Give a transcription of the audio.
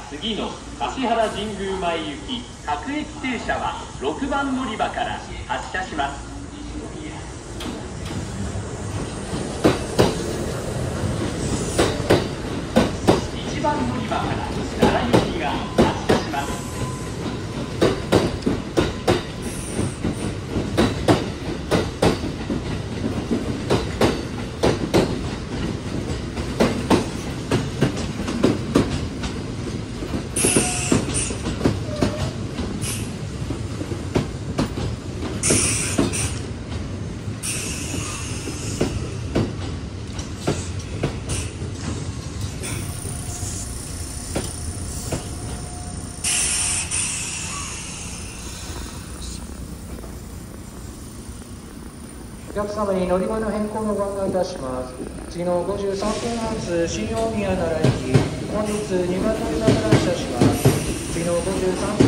次の橿原神宮前行き各駅停車は6番乗り場から発車します。1番乗り場から奈良行きが発車します。 お客様に乗り場の変更のご案内いたします。次の53分発新大宮奈良行き、本日2番乗り場から発車します。次の53分